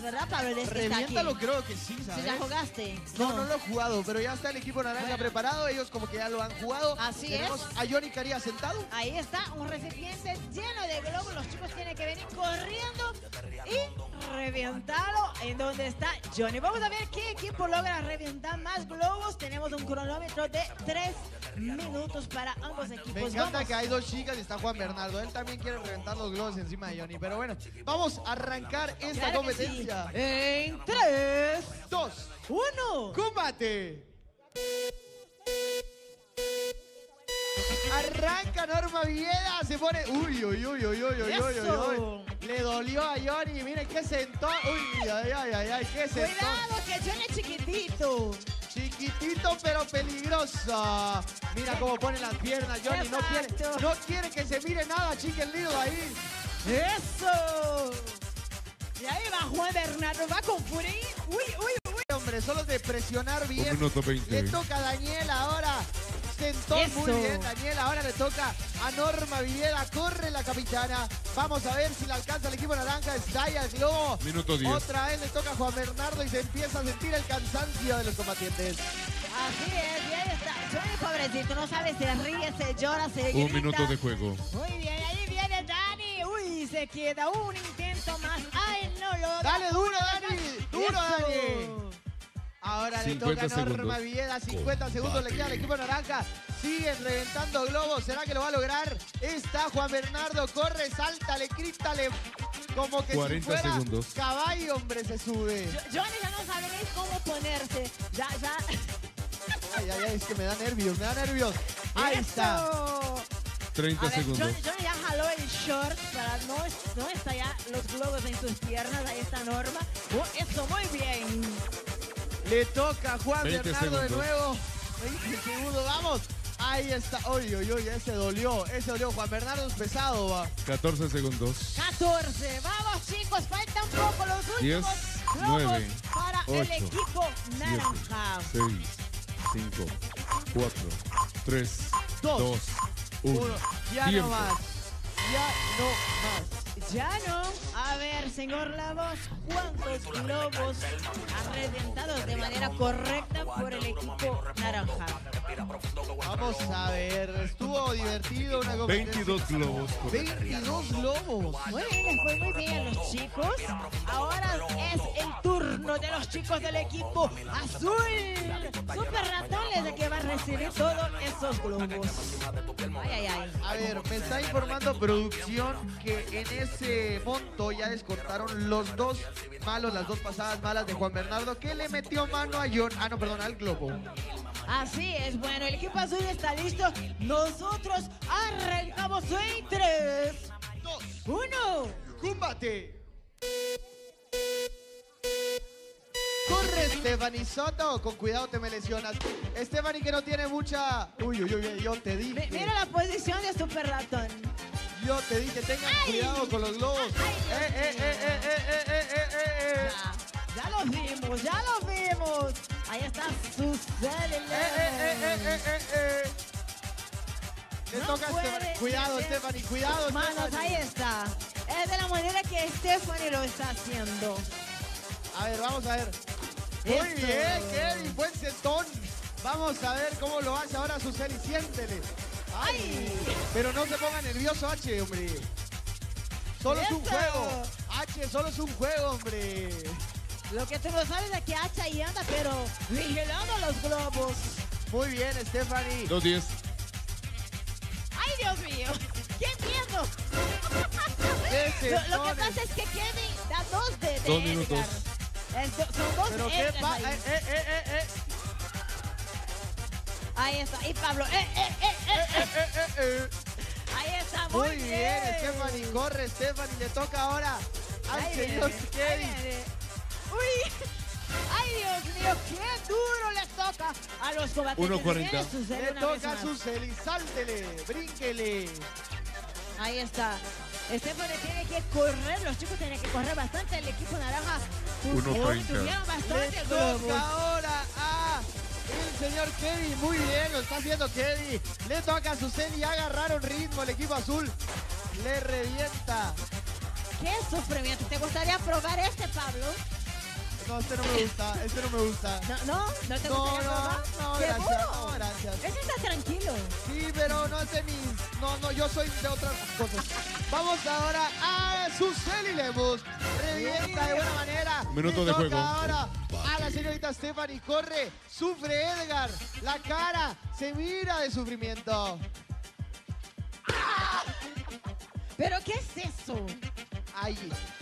¿verdad, Pablo? Reviéntalo, creo que sí, ¿sabes? ¿Sí ya jugaste? No lo he jugado, pero ya está el equipo naranja preparado. Ellos como que ya lo han jugado. Así Tenemos es. a Johnny Carías sentado. Ahí está, un recipiente lleno de globos. Los chicos tienen que venir corriendo y reventarlo en donde está Johnny. Vamos a ver qué equipo logra reventar más globos. Tenemos un cronómetro de 3 minutos para ambos equipos. Me encanta que hay dos chicas y está Juan Bernardo. Él también quiere reventar los globos encima de Johnny. Pero bueno, vamos a arrancar esta competencia. En 3, 2, 1. ¡combate! Arranca Norma Villeda, se pone... Uy. Le dolió a Johnny, miren qué sentó. Uy, ay, qué sentó. Cuidado que Johnny es chiquitito. Chiquitito pero peligroso. Mira cómo pone las piernas Johnny. No quiere que se mire nada, Chicken Little ahí. ¡Eso! Y ahí va Juan Bernardo, va con furia. Uy. Hombre, solo de presionar bien. 1 minuto 20. Le toca a Daniel ahora. Sentó muy bien Daniel. Ahora le toca a Norma Villeda. Corre la capitana. Vamos a ver si le alcanza el equipo naranja. Estalla el globo. Minuto 10. Otra vez le toca a Juan Bernardo y se empieza a sentir el cansancio de los combatientes. Así es, y ahí está. Johnny, pobrecito, no sabe si ríe, se llora, se grita. 1 minuto de juego. Muy bien, ahí viene Dani. Uy, se queda un intento más. ¡Ay, no lo da! ¡Dale duro, Dani! ¡Duro, ¡Eso! Dani! Ahora le toca a Norma Villeda, 50 segundos le queda al equipo naranja. Siguen reventando globos, ¿será que lo va a lograr? Está Juan Bernardo, corre, salta, le crítale. Como que 40 si fuera segundos. Caballo, hombre, se sube. Johnny ya no sabe ni cómo ponerse. Ya. Ay, es que me da nervios. Ahí está. 30 segundos. Johnny ya jaló el short para no estallar los globos en sus piernas. Ahí está Norma. Eso, muy bien. Le toca a Juan 20 Bernardo de segundos. nuevo. 20 segundos, vamos. Ahí está. Uy, ese dolió. Juan Bernardo es pesado, va. 14 segundos. 14. Vamos, chicos, faltan un poco los últimos 10, globos 9, para 8, el equipo naranja. 6, 5, 4, 3, 2, 1. Ya no más. Ya no. A ver, señor Lagos, ¿cuántos globos ha reventado de manera correcta por el equipo naranja? Vamos a ver, estuvo divertido una competencia. 22 globos. 22 globos. Muy bien, les fue muy bien a los chicos. Ahora es el turno de los chicos del equipo azul. Super Ratón es el que va a recibir todos esos globos. Ay. A ver, me está informando producción que en ese monto ya descontaron los dos malos, las dos pasadas malas de Juan Bernardo, que le metió mano a al globo. Así es, bueno, el equipo azul está listo. Nosotros arrancamos en 3, 2, 1. ¡Combate! Corre, Stephanie Soto. Con cuidado, te me lesionas. Stephanie, que no tiene mucha... Uy, yo te dije. Mira la posición de Super Ratón. Yo te dije, tengan cuidado con los globos. Ya los vimos. Ahí está Susana. Le toca a Stephanie. Cuidado, Stephanie, cuidado, Manos, ahí está. Es de la manera que Stephanie lo está haciendo. A ver, vamos a ver. Muy bien, Kevin, buen setón. Vamos a ver cómo lo hace ahora Suseli, siéntele. ¡Ay! Pero no se ponga nervioso, H, hombre. Solo es un juego. H, solo es un juego, hombre. Lo que tú no sabes es que H ahí anda, pero vigilando los globos. Muy bien, Stephanie. 2-10. ¡Ay, Dios mío! ¡Qué miedo! Lo que pasa es que Kevin da 2 de 2 minutos. Son 2 ¿Pero qué pasa? Ahí está. Y Pablo. Ahí está. Muy bien, Stephanie. Corre, Stephanie. Le toca ahora al señor Kevin. ¡Uy! ¡Ay, Dios mío! ¡Qué duro les toca a los combatientes! 1:40. Le toca a Suseli. Sáltele, brínquele. Ahí está. Stephanie tiene que correr, los chicos tienen que correr bastante. El equipo naranja 1:30. tuvieron bastante Le globos. toca ahora a el señor Kevin. Muy bien, lo está haciendo Kevin. Le toca a Suseli. Agarraron ritmo el equipo azul. Le revienta. ¡Qué sufrimiento! ¿Te gustaría probar este, Pablo? No, este no me gusta, este no me gusta. No te gustaría probar. No, ¿Seguro? gracias, no, gracias. Ese está tranquilo. Sí, pero no es de mis... No, yo soy de otras cosas. Vamos ahora a Suseli Lemus. Revienta de buena manera. Minuto Le de toca juego. ahora a la señorita Stephanie. Corre, sufre Edgar. La cara se mira de sufrimiento. ¿Pero qué es eso? Ay.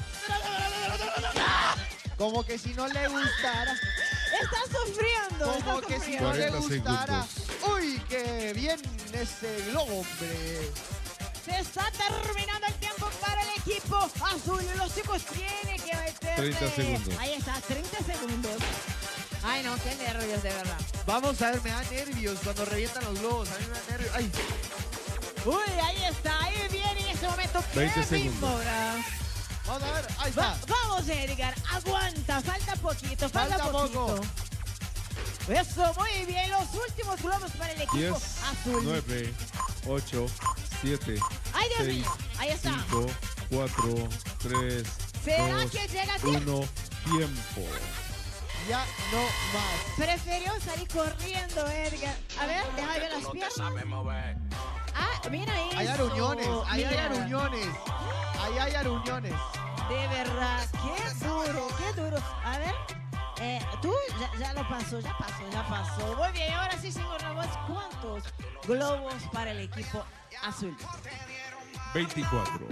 Como que si no le gustara. Está sufriendo. Como está que si sufriendo. no le 40 gustara. segundos. Uy, qué bien ese globo, hombre. Se está terminando el tiempo para el equipo azul. Los chicos tienen que meterle. 30 segundos. Ahí está, 30 segundos. Ay, no, qué nervios, de verdad. Vamos a ver, me da nervios cuando revientan los globos. A mí me da nervios. Ay. Uy, ahí está, ahí viene en este momento 20 Kevin segundos. Mora. Vamos a ver, ahí está. Vamos, Edgar, aguanta, falta poquito, falta Falta poquito. poco. Eso, muy bien, los últimos globos para el equipo 10, azul. 9, 8, 7, Ay, Dios 6, mío, ahí está. 5, 4, 3, ¿Será 2, que llega a tiempo? 1, tiempo. Ya no más. Prefirió salir corriendo, Edgar. A ver, deja de ver las piernas. Ah, mira eso. Hay aruñones, ahí hay Mira. aruñones. Ahí hay aruñones. De verdad, qué duro, qué duro. A ver, tú ya lo pasó, ya pasó. Muy bien, ahora sí, señor Ramos, ¿cuántos globos para el equipo azul? 24.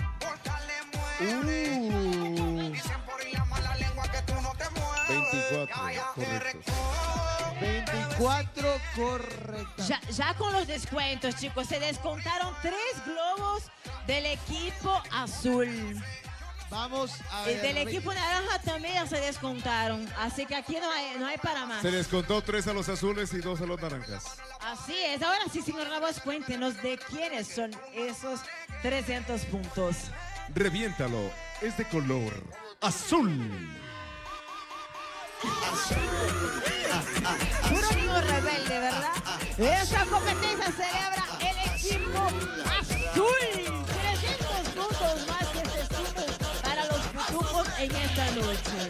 24 correctos. 24 correctas. Ya con los descuentos, chicos, se descontaron 3 globos del equipo azul. Vamos a Y ver. del equipo naranja también ya se descontaron, así que aquí no hay para más. Se les contó 3 a los azules y 2 a los naranjas. Así es, ahora sí, señor Ramos, cuéntenos de quiénes son esos 300 puntos. Reviéntalo. Es de color azul. Puro niño rebelde, ¿verdad? Esta competencia celebra el equipo azul. 300 puntos más que se suman para los pitufos en esta noche.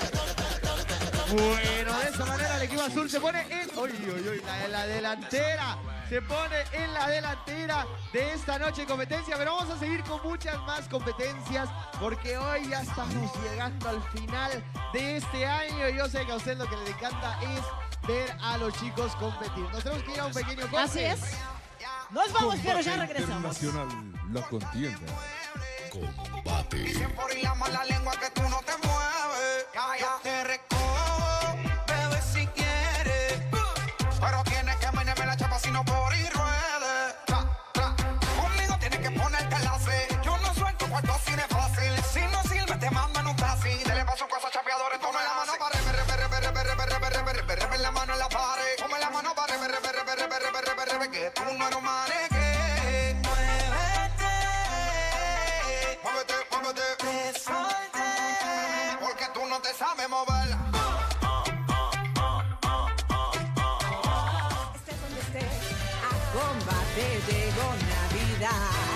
Bueno, de esa manera el equipo azul se pone en... la delantera. Se pone en la delantera de esta noche de competencia. Pero vamos a seguir con muchas más competencias porque hoy ya estamos llegando al final de este año. Y yo sé que a usted lo que le encanta es ver a los chicos competir. Nos tenemos que ir a un pequeño corte. Así es. Nos vamos, pero ya Combate regresamos. Internacional. La contienda. Combate. Dicen por la mala lengua que tú no te mueves. Yo te recojo, bebé, si quieres. Pero tienes que menearme la chapa si no por ir ruedes. Conmigo tienes que ponerte la C. Yo no suelto cuarto así de fácil. Si no sirve te mandan un taxi. Te le paso cosas chapeadores. Tome la mano para la mano en la pared. Tome la mano para que tú no eres maneque. Muévete, te solté, porque tú no te sabes mover. Esté donde esté, a combate llegó Navidad.